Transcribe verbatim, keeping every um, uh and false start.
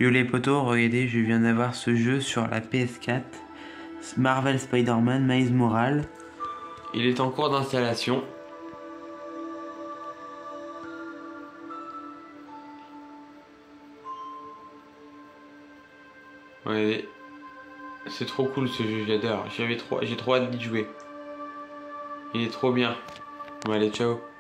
Yo les potos, regardez, je viens d'avoir ce jeu sur la P S quatre. Marvel Spider-Man, Miles Morales. Il est en cours d'installation. Ouais, c'est trop cool ce jeu, j'adore. J'avais trop, j'ai trop hâte d'y jouer. Il est trop bien. Bon allez, ciao.